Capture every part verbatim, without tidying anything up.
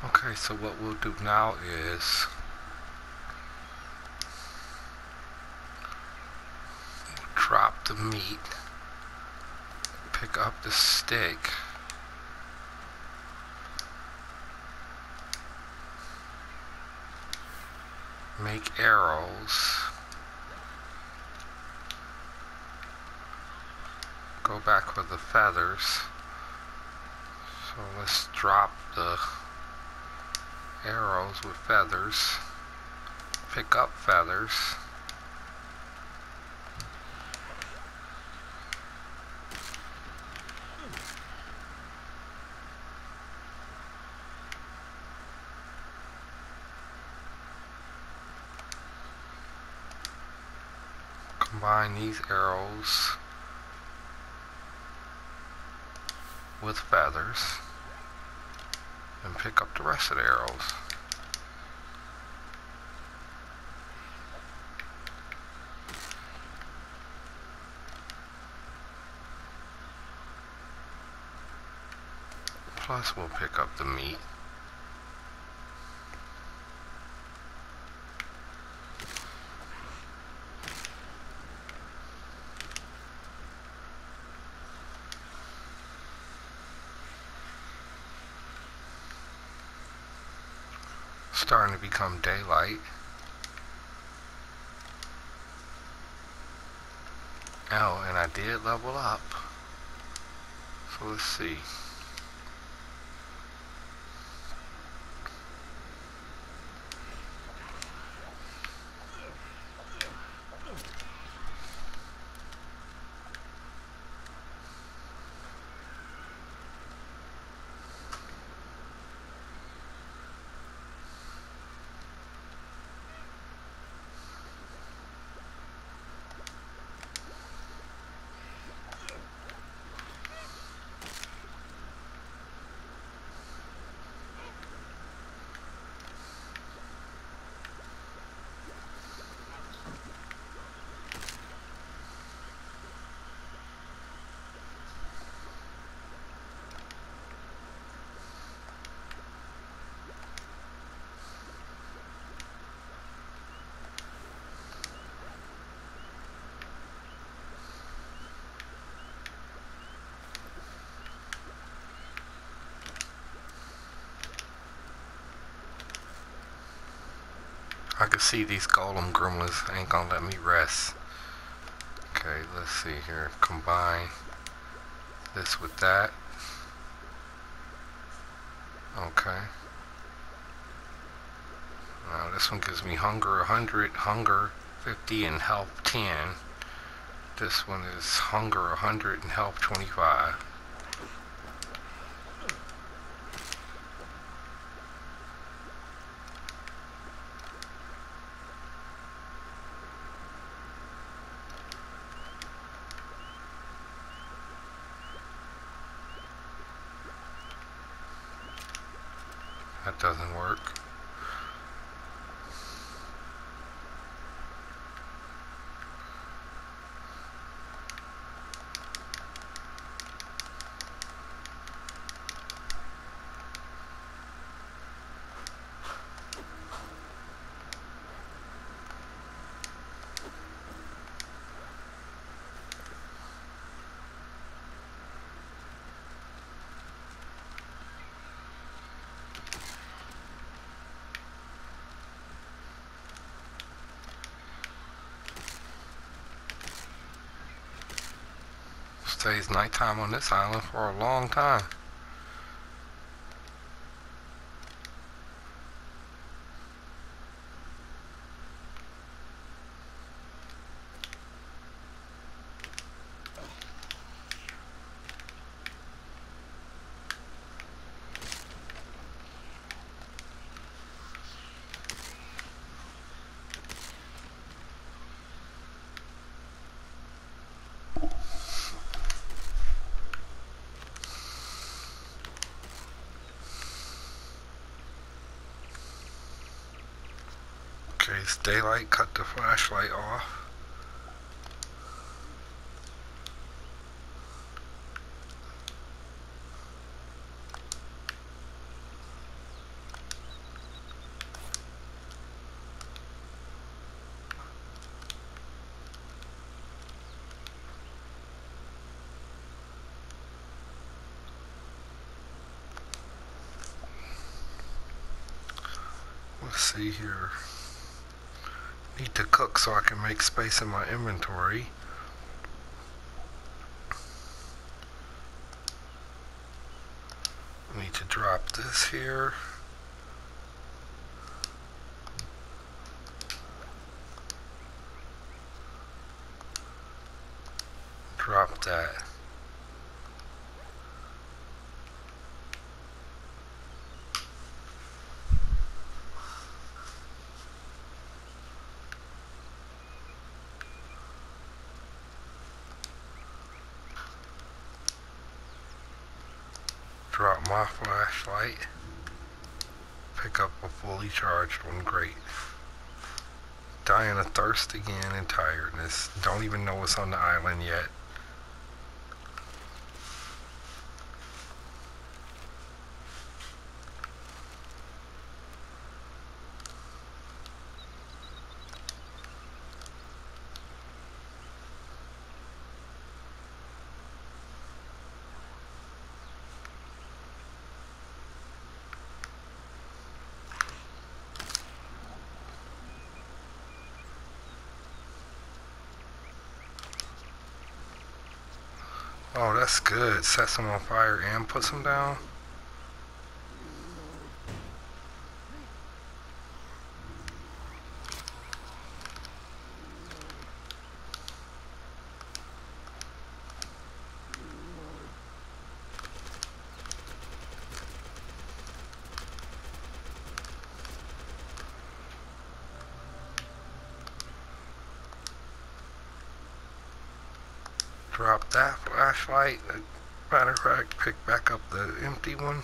Okay, so what we'll do now is drop the meat, pick up the stick, make arrows, go back for the feathers. So let's drop the arrows with feathers, pick up feathers, combine these arrows with feathers, and pick up the rest of the arrows. Plus we'll pick up the meat. Starting to become daylight. Oh, and I did level up. So let's see. I can see these golem gremlins ain't gonna let me rest. Okay, let's see here. Combine this with that. Okay. Now this one gives me hunger one hundred, hunger fifty, and health ten. This one is hunger one hundred and health twenty-five. That doesn't work. Stays nighttime on this island for a long time. Okay, it's daylight, cut the flashlight off. see here. Need to cook so I can make space in my inventory. Need to drop this here. Drop that. Drop my flashlight. Pick up a fully charged one. Great. Dying of thirst again and tiredness. Don't even know what's on the island yet. Oh, that's good. Set some on fire and put some down. Drop that flashlight. Matter of fact, pick back up the empty one.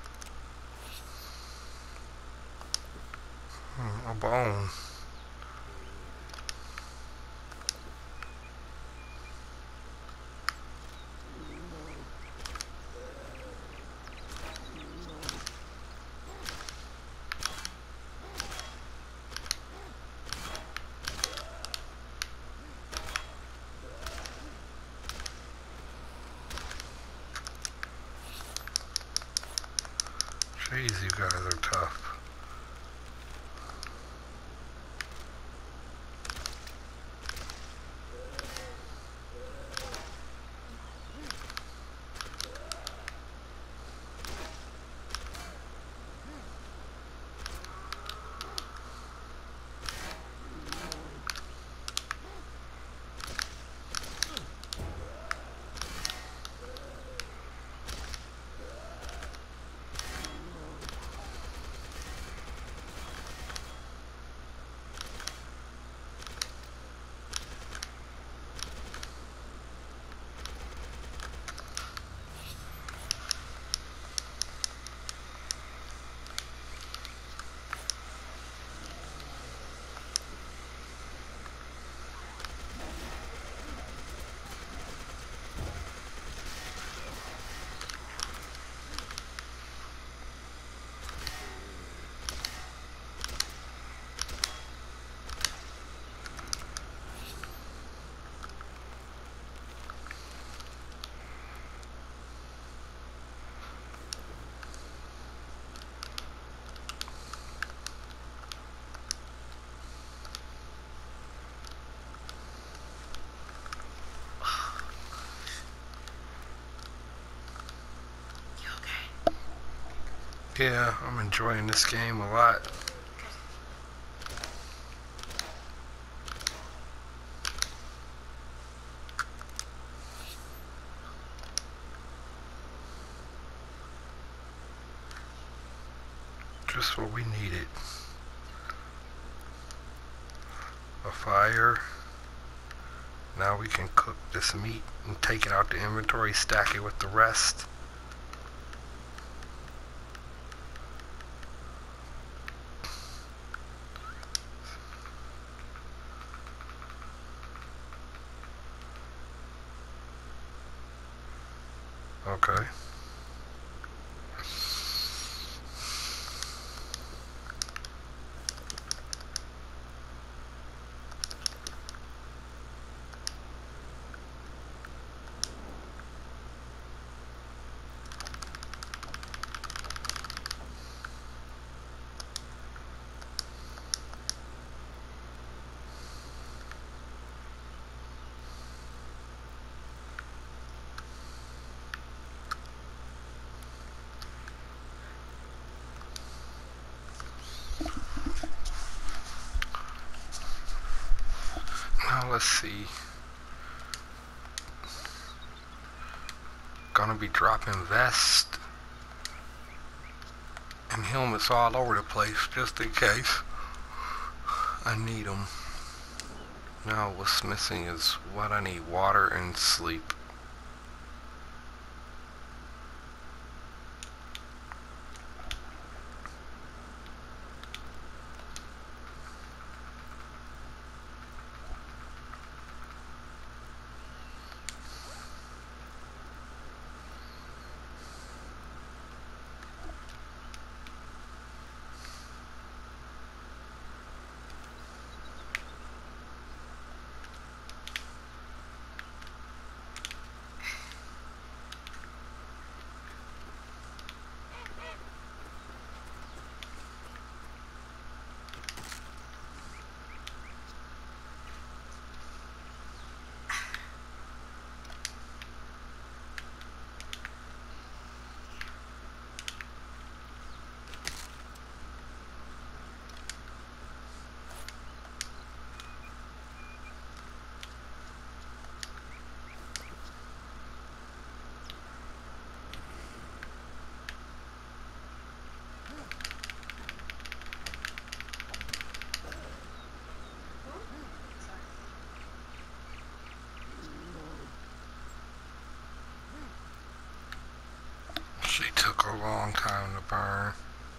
Hmm, a bone. Jeez, you guys are tough. Yeah, I'm enjoying this game a lot. Just what we needed. A fire. Now we can cook this meat and take it out the inventory, stack it with the rest. Okay. Now let's see. Gonna be dropping vests and helmets all over the place just in case I need them. Now what's missing is what I need: water and sleep. She took a long time to burn.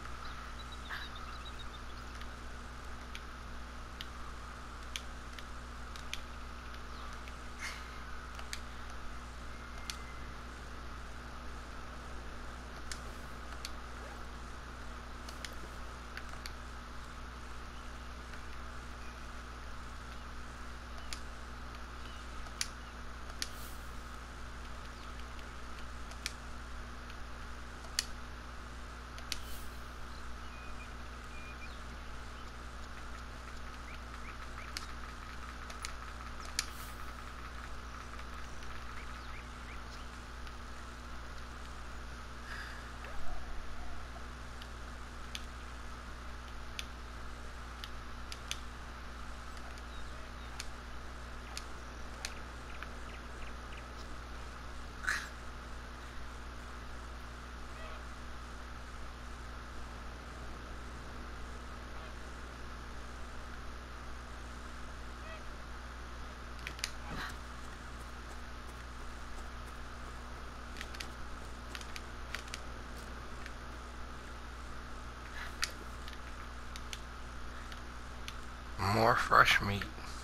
More fresh meat,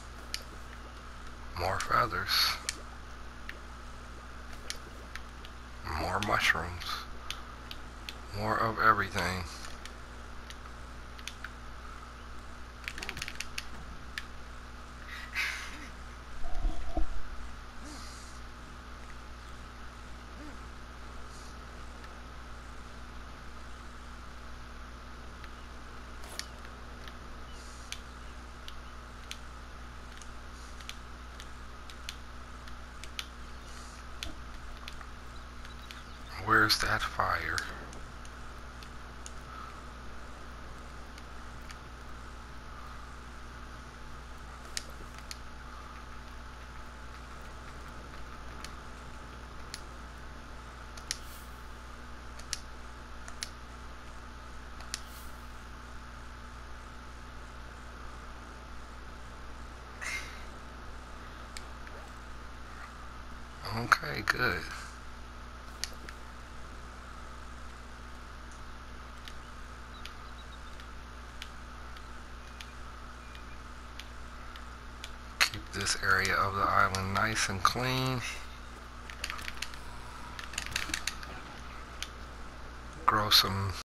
more feathers, more mushrooms, more of everything. Where's that fire? Okay, good. Keep this area of the island nice and clean. Grow some